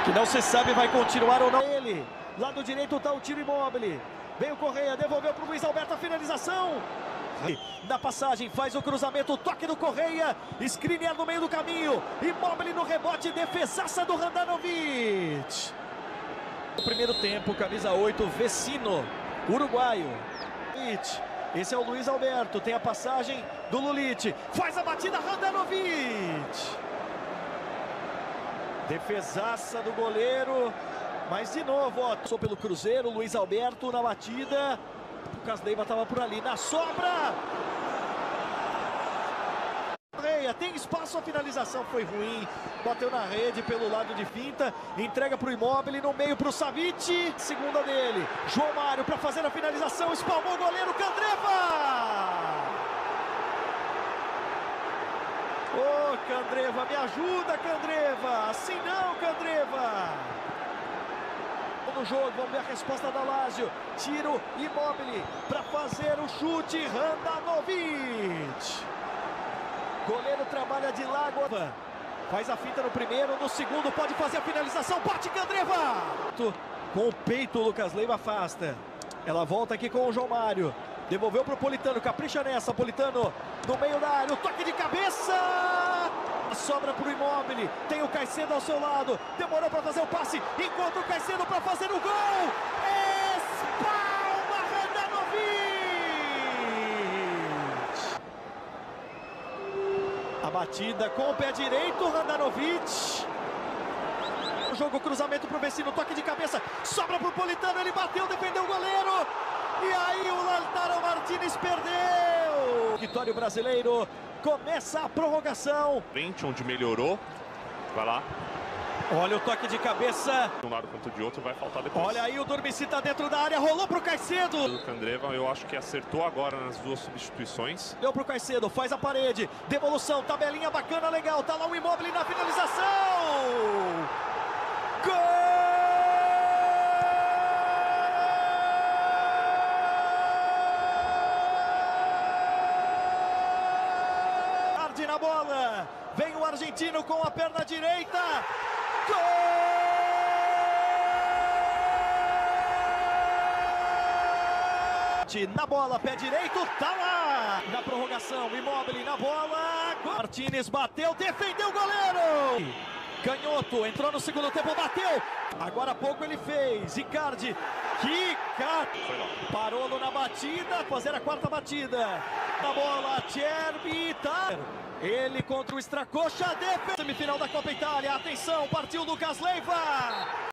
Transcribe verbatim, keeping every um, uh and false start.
que não se sabe vai continuar ou não. Ele, lado direito está o tiro Immobile. Vem o Correia, devolveu para o Luiz Alberto a finalização. Na passagem, faz o cruzamento, toque do Correia, Skriniar no meio do caminho, Immobile no rebote, defesaça do Handanovic. No primeiro tempo, camisa oito, Vecino, uruguaio. Esse é o Luiz Alberto, tem a passagem do Lulic, faz a batida, Handanovic. Defesaça do goleiro, mas de novo, ó, passou pelo Cruzeiro, Luiz Alberto na batida. O Lucas Leiva estava por ali, na sobra. Correia, tem espaço, a finalização foi ruim. Bateu na rede pelo lado de finta. Entrega para o Immobile, no meio para o Savic. Segunda dele, João Mário para fazer a finalização. Espalmou o goleiro, Candreva. Ô, oh, Candreva, me ajuda, Candreva. Assim não, Candreva. No jogo, vamos ver a resposta da Lazio. Tiro Immobile para fazer o chute, Handanovic. Goleiro trabalha de lado, faz a finta no primeiro, no segundo pode fazer a finalização, bate Candreva. Com o peito o Lucas Leiva afasta. Ela volta aqui com o João Mário. Devolveu para o Politano, capricha nessa, Politano no meio da área, o toque de cabeça. Sobra para o Immobile, tem o Caicedo ao seu lado, demorou para fazer o passe, encontra o Caicedo para fazer o gol, espalma Handanovic. A batida com o pé direito, Handanovic. O jogo, cruzamento para o Vecino, toque de cabeça, sobra para o Politano, ele bateu, defendeu o goleiro, e aí o Lautaro Martinez perdeu. Vitória brasileiro. Começa a prorrogação. Frente, onde melhorou. Vai lá. Olha o toque de cabeça. De um lado quanto de outro, vai faltar depois. Olha aí o Dormici tá dentro da área. Rolou pro Caicedo. O Candreva, eu acho que acertou agora nas duas substituições. Deu pro Caicedo, faz a parede. Devolução, tabelinha bacana, legal. Tá lá o Immobile na finalização. Gol! Na bola, vem o argentino com a perna direita, gol! Na bola, pé direito, tá lá! Na prorrogação, Immobile na bola, gol! Martinez bateu, defendeu o goleiro! Canhoto, entrou no segundo tempo, bateu! Agora há pouco ele fez, Icardi, que cara! Parolo na batida, fazer a quarta batida. Na bola, Cherby, tá? Ele contra o Stracocha, defesa. Semifinal da Copa Itália, atenção, partiu Lucas Leiva.